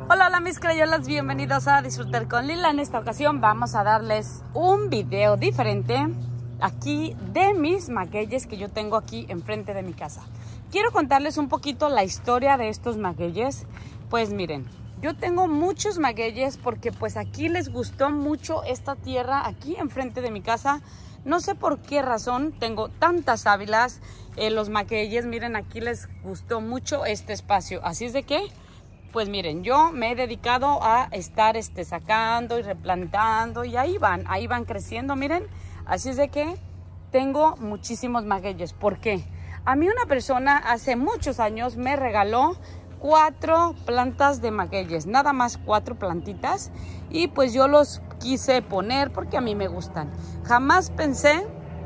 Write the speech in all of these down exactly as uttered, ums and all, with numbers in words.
Hola, hola mis crayolas, bienvenidos a Disfrutar con Lila. En esta ocasión vamos a darles un video diferente aquí de mis magueyes que yo tengo aquí enfrente de mi casa. Quiero contarles un poquito la historia de estos magueyes. Pues miren, yo tengo muchos magueyes porque pues aquí les gustó mucho esta tierra aquí enfrente de mi casa. No sé por qué razón tengo tantas sábilas, eh, los magueyes, miren, aquí les gustó mucho este espacio. Así es de que, pues miren, yo me he dedicado a estar este, sacando y replantando y ahí van, ahí van creciendo, miren. Así es de que tengo muchísimos magueyes. ¿Por qué? A mí una persona hace muchos años me regaló cuatro plantas de magueyes, nada más cuatro plantitas, y pues yo los quise poner porque a mí me gustan. Jamás pensé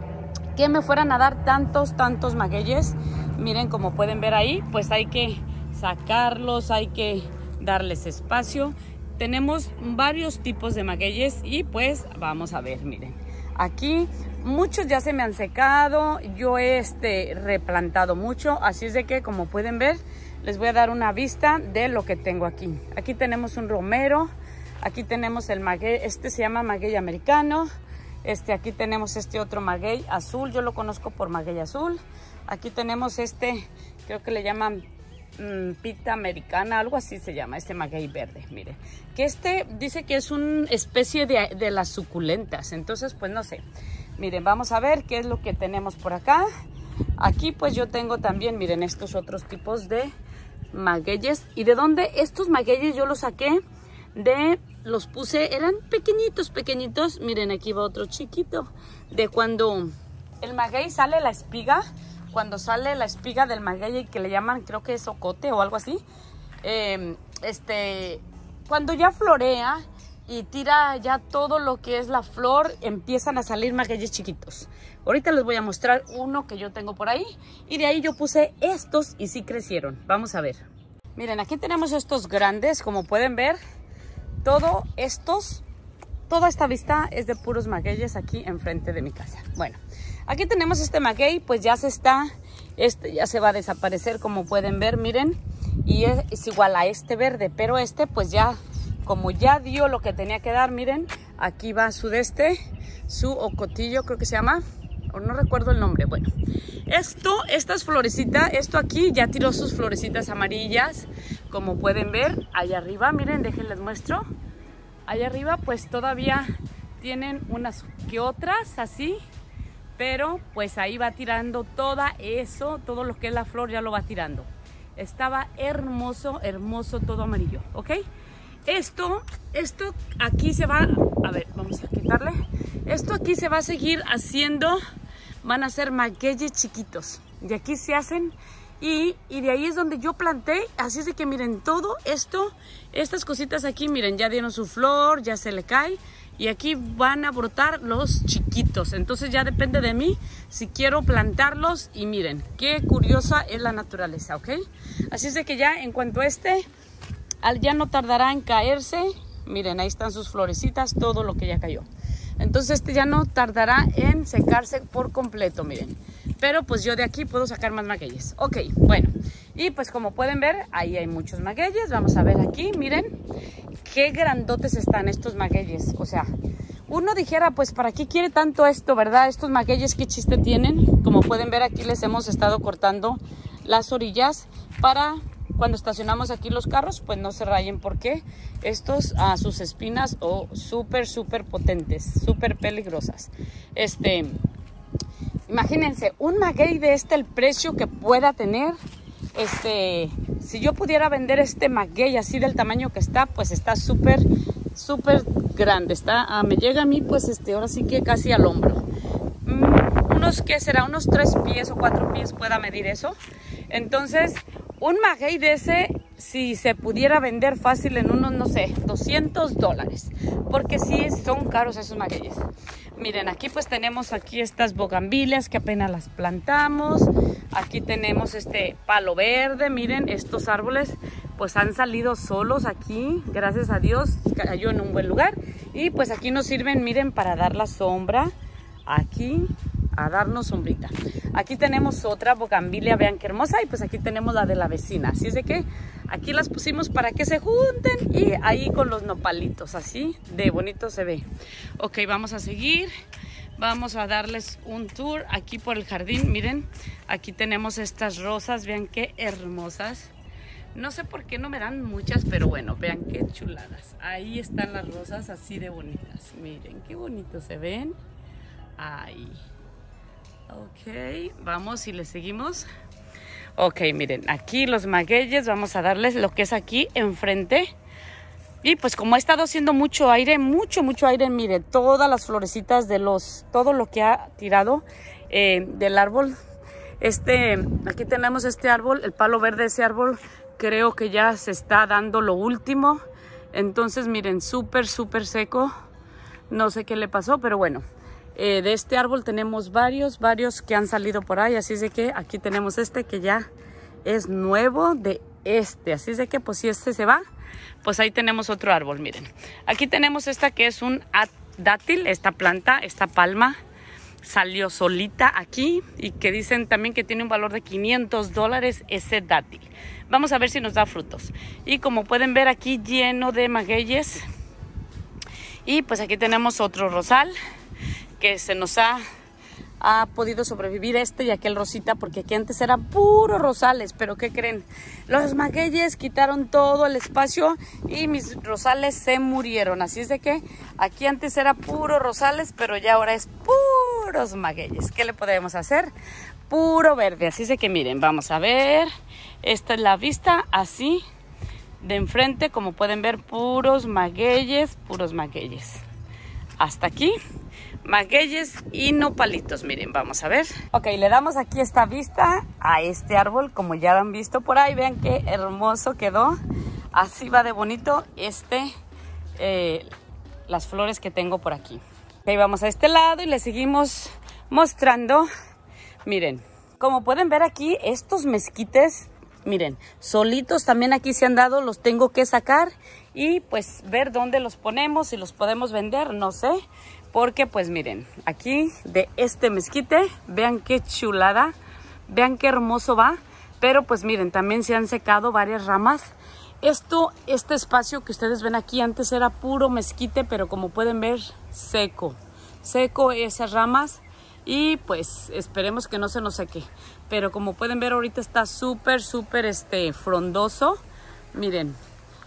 que me fueran a dar tantos, tantos magueyes. Miren, como pueden ver ahí, pues hay que sacarlos, hay que darles espacio. Tenemos varios tipos de magueyes y pues vamos a ver, miren. Aquí muchos ya se me han secado, yo he este, replantado mucho, así es de que como pueden ver, les voy a dar una vista de lo que tengo aquí. Aquí tenemos un romero, aquí tenemos el maguey, este se llama maguey americano, este, aquí tenemos este otro maguey azul, yo lo conozco por maguey azul. Aquí tenemos este, creo que le llaman mmm, pita americana, algo así se llama, este maguey verde, mire. Que este dice que es una especie de, de las suculentas, entonces pues no sé. Miren, vamos a ver qué es lo que tenemos por acá. Aquí pues yo tengo también, miren, estos otros tipos de magueyes. ¿Y de dónde? Estos magueyes yo los saqué de, los puse, eran pequeñitos, pequeñitos. Miren, aquí va otro chiquito. De cuando el maguey sale la espiga, cuando sale la espiga del maguey que le llaman, creo que es ocote o algo así. Eh, este, cuando ya florea y tira ya todo lo que es la flor, empiezan a salir magueyes chiquitos. Ahorita les voy a mostrar uno que yo tengo por ahí. Y de ahí yo puse estos y sí crecieron. Vamos a ver. Miren, aquí tenemos estos grandes, como pueden ver. Todo estos, toda esta vista es de puros magueyes aquí enfrente de mi casa. Bueno, aquí tenemos este maguey, pues ya se está, este ya se va a desaparecer, como pueden ver, miren. Y es, es igual a este verde, pero este pues ya, como ya dio lo que tenía que dar, miren. Aquí va su de este, su ocotillo creo que se llama, o no recuerdo el nombre. Bueno, esto, estas florecitas, esto aquí ya tiró sus florecitas amarillas, como pueden ver. Allá arriba, miren, déjenles muestro. Allá arriba pues todavía tienen unas que otras así, pero pues ahí va tirando toda eso, todo lo que es la flor ya lo va tirando. Estaba hermoso, hermoso, todo amarillo, ¿ok? Esto, esto aquí se va, a ver, vamos a quitarle. Esto aquí se va a seguir haciendo, van a ser magueyes chiquitos. De aquí se hacen y, y de ahí es donde yo planté. Así es de que miren, todo esto, estas cositas aquí, miren, ya dieron su flor, ya se le cae. Y aquí van a brotar los chiquitos. Entonces ya depende de mí si quiero plantarlos. Y miren, qué curiosa es la naturaleza, ¿ok? Así es de que ya en cuanto a este, ya no tardará en caerse. Miren, ahí están sus florecitas, todo lo que ya cayó. Entonces este ya no tardará en secarse por completo, miren. Pero pues yo de aquí puedo sacar más magueyes. Ok, bueno. Y pues como pueden ver, ahí hay muchos magueyes. Vamos a ver aquí, miren. Qué grandotes están estos magueyes. O sea, uno dijera, pues ¿para qué quiere tanto esto, verdad? Estos magueyes, ¿qué chiste tienen? Como pueden ver, aquí les hemos estado cortando las orillas para cuando estacionamos aquí los carros, pues no se rayen, porque estos a ah, sus espinas o oh, súper, súper potentes, súper peligrosas. Este, imagínense, un maguey de este, el precio que pueda tener. Este, si yo pudiera vender este maguey así del tamaño que está, pues está súper, súper grande. Está, ah, me llega a mí, pues este, ahora sí que casi al hombro. Mm, unos, ¿qué será? Unos tres pies o cuatro pies pueda medir eso. Entonces, un maguey de ese, si se pudiera vender fácil en unos, no sé, doscientos dólares. Porque sí son caros esos magueyes. Miren, aquí pues tenemos aquí estas bogambilias que apenas las plantamos. Aquí tenemos este palo verde. Miren, estos árboles pues han salido solos aquí. Gracias a Dios, cayó en un buen lugar. Y pues aquí nos sirven, miren, para dar la sombra. Aquí a darnos sombrita. Aquí tenemos otra bogambilia, vean qué hermosa, y pues aquí tenemos la de la vecina. Así es de que Aquí las pusimos para que se junten y ahí con los nopalitos, así de bonito se ve. Ok, vamos a seguir. Vamos a darles un tour aquí por el jardín. Miren, aquí tenemos estas rosas, vean qué hermosas. No sé por qué no me dan muchas, pero bueno, vean qué chuladas. Ahí están las rosas así de bonitas. Miren qué bonitos se ven. Ahí. Ok, vamos y le seguimos. Ok, miren, aquí los magueyes, vamos a darles lo que es aquí enfrente. Y pues como ha estado haciendo mucho aire, mucho, mucho aire, miren, todas las florecitas de los, todo lo que ha tirado eh, del árbol. Este, aquí tenemos este árbol, el palo verde de ese árbol, creo que ya se está dando lo último. Entonces, miren, súper, súper seco. No sé qué le pasó, pero bueno. Eh, de este árbol tenemos varios, varios que han salido por ahí. Así es de que aquí tenemos este que ya es nuevo de este. Así es de que pues si este se va, pues ahí tenemos otro árbol, miren. Aquí tenemos esta que es un dátil, esta planta, esta palma. Salió solita aquí y que dicen también que tiene un valor de quinientos dólares ese dátil. Vamos a ver si nos da frutos. Y como pueden ver aquí lleno de magueyes. Y pues aquí tenemos otro rosal que se nos ha, ha podido sobrevivir este y aquel rosita, porque aquí antes eran puros rosales, pero ¿qué creen? Los magueyes quitaron todo el espacio y mis rosales se murieron, así es de que aquí antes era puro rosales, pero ya ahora es puros magueyes. ¿Qué le podemos hacer? Puro verde, así es de que miren, vamos a ver, esta es la vista así de enfrente, como pueden ver, puros magueyes, puros magueyes. Hasta aquí, magueyes y nopalitos, miren, vamos a ver. Ok, le damos aquí esta vista a este árbol, como ya lo han visto por ahí, vean qué hermoso quedó. Así va de bonito este, eh, las flores que tengo por aquí. Ok, vamos a este lado y le seguimos mostrando. Miren, como pueden ver aquí, estos mezquites, miren, solitos también aquí se han dado, los tengo que sacar y pues ver dónde los ponemos, si los podemos vender, no sé. Porque pues miren, aquí de este mezquite, vean qué chulada, vean qué hermoso va. Pero pues miren, también se han secado varias ramas. Esto, este espacio que ustedes ven aquí antes era puro mezquite, pero como pueden ver, seco. Seco esas ramas y pues esperemos que no se nos seque. Pero como pueden ver ahorita está súper, súper este, frondoso. Miren,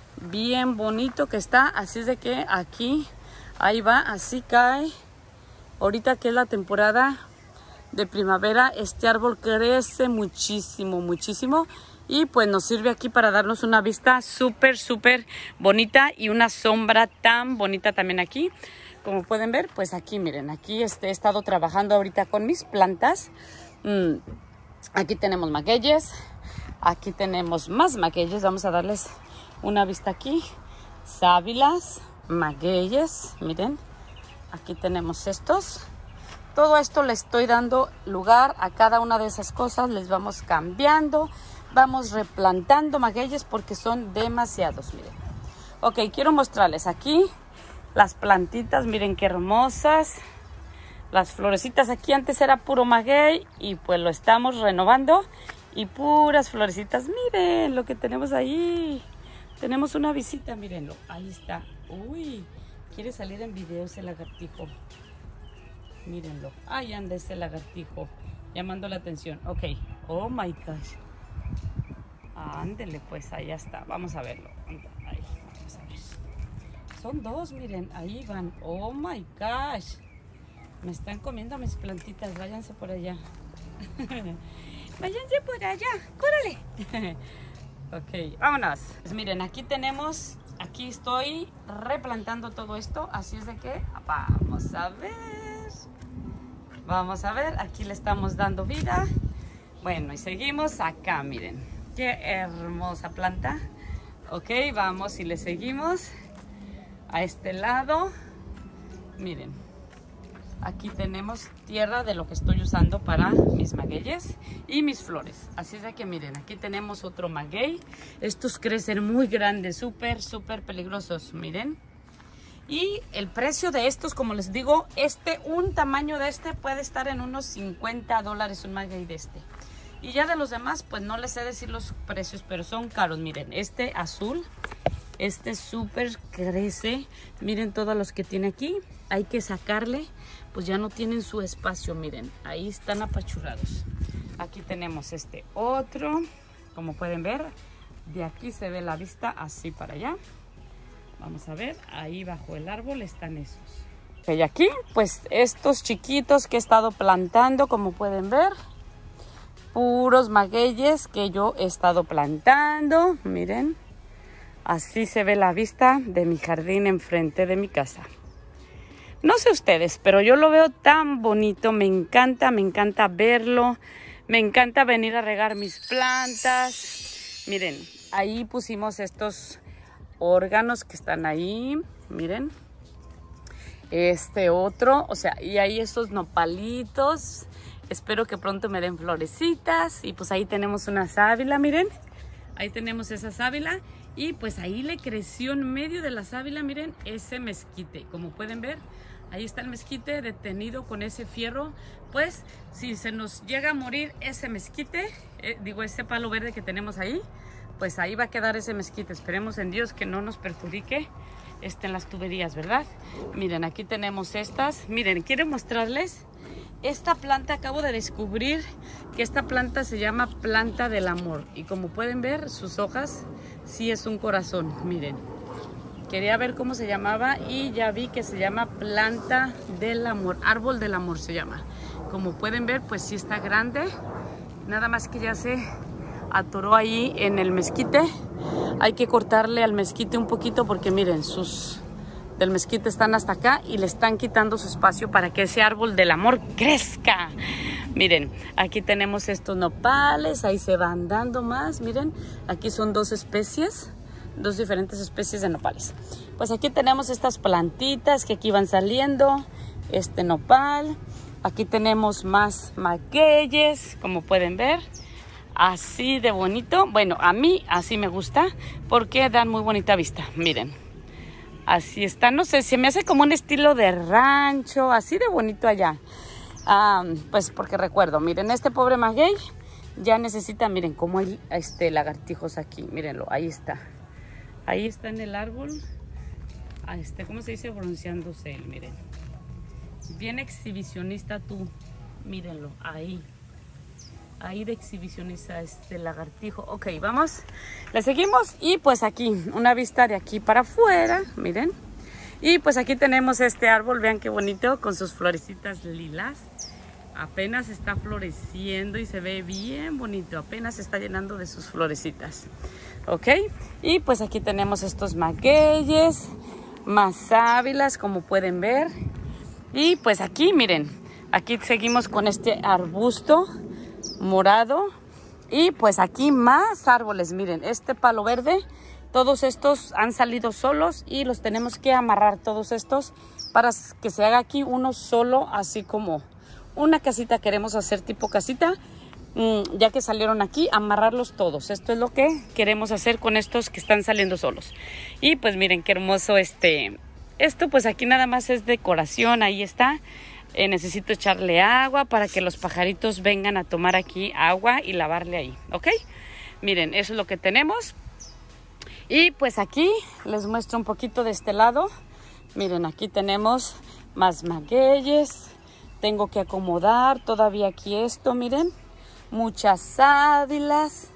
bien bonito que está, así es de que aquí... Ahí va, así cae. Ahorita que es la temporada de primavera, este árbol crece muchísimo, muchísimo. Y pues nos sirve aquí para darnos una vista súper, súper bonita y una sombra tan bonita también aquí. Como pueden ver, pues aquí miren, aquí este, he estado trabajando ahorita con mis plantas. Mm, aquí tenemos magueyes, aquí tenemos más magueyes. Vamos a darles una vista aquí. Sábilas. Magueyes, miren, aquí tenemos estos. Todo esto le estoy dando lugar a cada una de esas cosas, les vamos cambiando, vamos replantando magueyes porque son demasiados, miren. Ok, quiero mostrarles aquí las plantitas, miren qué hermosas. Las florecitas aquí antes era puro maguey y pues lo estamos renovando y puras florecitas. Miren lo que tenemos ahí. Tenemos una visita, mírenlo, ahí está. Uy, quiere salir en video ese lagartijo. Mírenlo, ahí anda ese lagartijo, llamando la atención. Ok, oh my gosh. Ándele pues, allá está, vamos a verlo. Ahí, vamos a ver. Son dos, miren, ahí van. Oh my gosh. Me están comiendo mis plantitas, váyanse por allá. Váyanse por allá, córrele. Ok, vámonos. Pues miren, aquí tenemos, aquí estoy replantando todo esto, así es de que vamos a ver. Vamos a ver, aquí le estamos dando vida. Bueno, y seguimos acá, miren. Qué hermosa planta. Ok, vamos y le seguimos a este lado. Miren. Aquí tenemos tierra de lo que estoy usando para mis magueyes y mis flores. Así es de que miren, aquí tenemos otro maguey. Estos crecen muy grandes, súper, súper peligrosos, miren. Y el precio de estos, como les digo, este, un tamaño de este puede estar en unos cincuenta dólares un maguey de este. Y ya de los demás, pues no les sé decir los precios, pero son caros. Miren, este azul, este súper crece. Miren todos los que tiene aquí. Hay que sacarle, pues ya no tienen su espacio. Miren, ahí están apachurrados. Aquí tenemos este otro, como pueden ver. De aquí se ve la vista así para allá. Vamos a ver, ahí bajo el árbol están esos. Y aquí, pues estos chiquitos que he estado plantando, como pueden ver. Puros magueyes que yo he estado plantando. Miren, así se ve la vista de mi jardín enfrente de mi casa. No sé ustedes, pero yo lo veo tan bonito. Me encanta, me encanta verlo. Me encanta venir a regar mis plantas. Miren, ahí pusimos estos órganos que están ahí. Miren. Este otro, o sea, y ahí estos nopalitos. Espero que pronto me den florecitas. Y pues ahí tenemos una sábila, miren. Ahí tenemos esa sábila. Y pues ahí le creció en medio de la sábila, miren, ese mezquite. Como pueden ver, ahí está el mezquite detenido con ese fierro. Pues si se nos llega a morir ese mezquite, eh, digo, ese palo verde que tenemos ahí, pues ahí va a quedar ese mezquite. Esperemos en Dios que no nos perjudique este, en las tuberías, ¿verdad? Miren, aquí tenemos estas. Miren, quiero mostrarles esta planta. Acabo de descubrir que esta planta se llama planta del amor. Y como pueden ver, sus hojas sí es un corazón. Miren, quería ver cómo se llamaba y ya vi que se llama planta del amor. Árbol del amor se llama. Como pueden ver, pues sí está grande. Nada más que ya se atoró ahí en el mezquite. Hay que cortarle al mezquite un poquito porque miren, sus del mezquite están hasta acá y le están quitando su espacio para que ese árbol del amor crezca. Miren, aquí tenemos estos nopales, ahí se van dando más. Miren, aquí son dos especies, dos diferentes especies de nopales. Pues aquí tenemos estas plantitas que aquí van saliendo, este nopal. Aquí tenemos más magueyes, como pueden ver. Así de bonito. Bueno, a mí así me gusta porque dan muy bonita vista. Miren, así está. No sé, se me hace como un estilo de rancho, así de bonito allá. Ah, pues porque recuerdo, miren, este pobre maguey ya necesita, miren, como hay este, lagartijos aquí. Mírenlo, ahí está. Ahí está en el árbol. Ah, este, ¿cómo se dice? Bronceándose él, miren. Bien exhibicionista tú. Mírenlo, ahí. Ahí de exhibicionista este lagartijo. Ok, vamos. Le seguimos y pues aquí, una vista de aquí para afuera, miren. Y pues aquí tenemos este árbol, vean qué bonito, con sus florecitas lilas. Apenas está floreciendo y se ve bien bonito. Apenas se está llenando de sus florecitas. Ok, y pues aquí tenemos estos magueyes, más sábilas, como pueden ver. Y pues aquí, miren, aquí seguimos con este arbusto morado. Y pues aquí más árboles, miren, este palo verde, todos estos han salido solos y los tenemos que amarrar todos estos para que se haga aquí uno solo, así como una casita. Queremos hacer tipo casita, mmm, ya que salieron aquí, amarrarlos todos. Esto es lo que queremos hacer con estos que están saliendo solos. Y pues miren qué hermoso este, esto pues aquí nada más es decoración, ahí está. Eh, necesito echarle agua para que los pajaritos vengan a tomar aquí agua y lavarle ahí, ¿ok? Miren, eso es lo que tenemos. Y pues aquí les muestro un poquito de este lado. Miren, aquí tenemos más magueyes. Tengo que acomodar todavía aquí esto, miren. Muchas sábilas,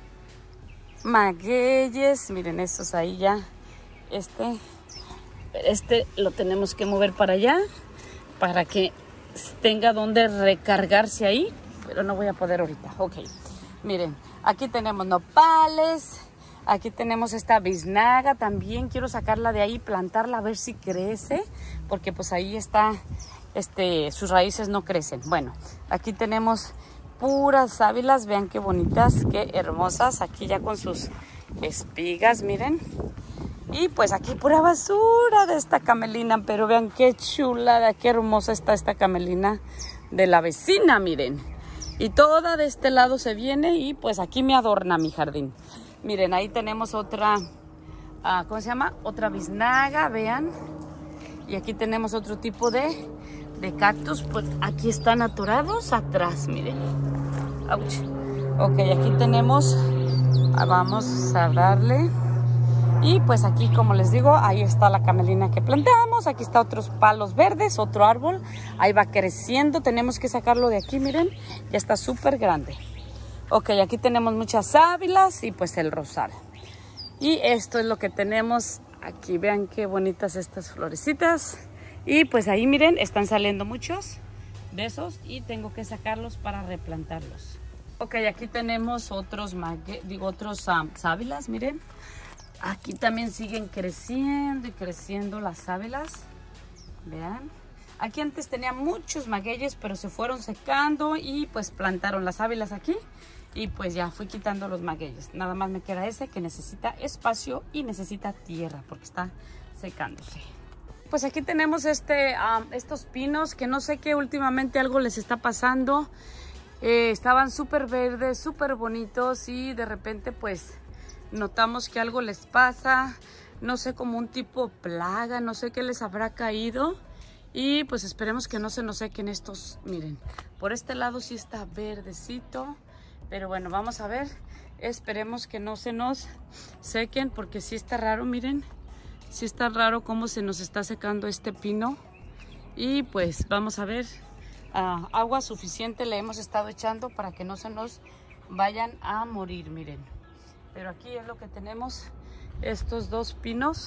magueyes. Miren, estos ahí ya. Este, este lo tenemos que mover para allá, para que tenga donde recargarse ahí, pero no voy a poder ahorita. Ok, miren, aquí tenemos nopales, aquí tenemos esta biznaga también. Quiero sacarla de ahí, plantarla a ver si crece, porque pues ahí está, este, sus raíces no crecen. Bueno, aquí tenemos puras sábilas, vean qué bonitas, qué hermosas, aquí ya con sus espigas, miren. Y pues aquí pura basura de esta camelina, pero vean qué chulada, qué hermosa está esta camelina de la vecina, miren. Y toda de este lado se viene y pues aquí me adorna mi jardín. Miren, ahí tenemos otra, uh, ¿cómo se llama? Otra biznaga, vean. Y aquí tenemos otro tipo de, de cactus, pues aquí están atorados atrás, miren. Ouch. Ok, aquí tenemos, vamos a darle. Y pues aquí, como les digo, ahí está la camelina que plantamos. Aquí está otros palos verdes, otro árbol. Ahí va creciendo. Tenemos que sacarlo de aquí, miren. Ya está súper grande. Ok, aquí tenemos muchas sábilas y pues el rosal. Y esto es lo que tenemos aquí. Vean qué bonitas estas florecitas. Y pues ahí, miren, están saliendo muchos de esos. Y tengo que sacarlos para replantarlos. Ok, aquí tenemos otros, digo, otros um, sábilas, miren. Aquí también siguen creciendo y creciendo las sábilas. Vean. Aquí antes tenía muchos magueyes, pero se fueron secando y pues plantaron las sábilas aquí. Y pues ya fui quitando los magueyes. Nada más me queda ese que necesita espacio y necesita tierra porque está secándose. Pues aquí tenemos este, um, estos pinos que no sé qué últimamente algo les está pasando. Eh, estaban súper verdes, súper bonitos y de repente pues notamos que algo les pasa, no sé, como un tipo plaga, no sé qué les habrá caído. Y pues esperemos que no se nos sequen estos, miren, por este lado sí está verdecito, pero bueno, vamos a ver, esperemos que no se nos sequen porque sí está raro, miren, sí está raro cómo se nos está secando este pino. Y pues vamos a ver, uh, agua suficiente le hemos estado echando para que no se nos vayan a morir, miren. Pero aquí es lo que tenemos, estos dos pinos.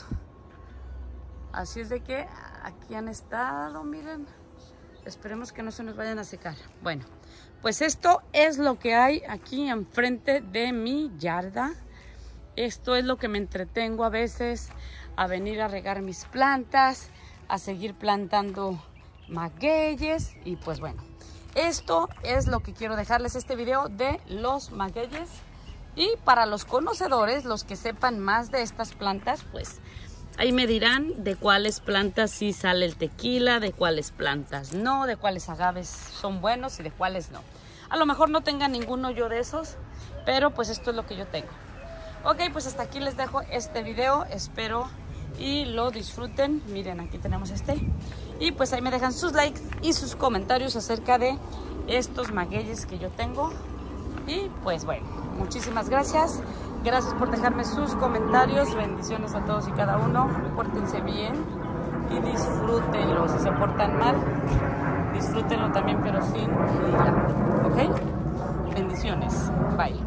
Así es de que aquí han estado, miren. Esperemos que no se nos vayan a secar. Bueno, pues esto es lo que hay aquí enfrente de mi yarda. Esto es lo que me entretengo a veces, a venir a regar mis plantas, a seguir plantando magueyes. Y pues bueno, esto es lo que quiero dejarles este video de los magueyes. Y para los conocedores, los que sepan más de estas plantas, pues ahí me dirán de cuáles plantas sí sale el tequila, de cuáles plantas no, de cuáles agaves son buenos y de cuáles no. A lo mejor no tenga ninguno yo de esos, pero pues esto es lo que yo tengo. Ok, pues hasta aquí les dejo este video, espero y lo disfruten. Miren, aquí tenemos este. Y pues ahí me dejan sus likes y sus comentarios acerca de estos magueyes que yo tengo. Y pues bueno, muchísimas gracias. Gracias por dejarme sus comentarios. Bendiciones a todos y cada uno. Pórtense bien y disfrútenlo. Si se portan mal, disfrútenlo también, pero sin lila. ¿Ok? Bendiciones. Bye.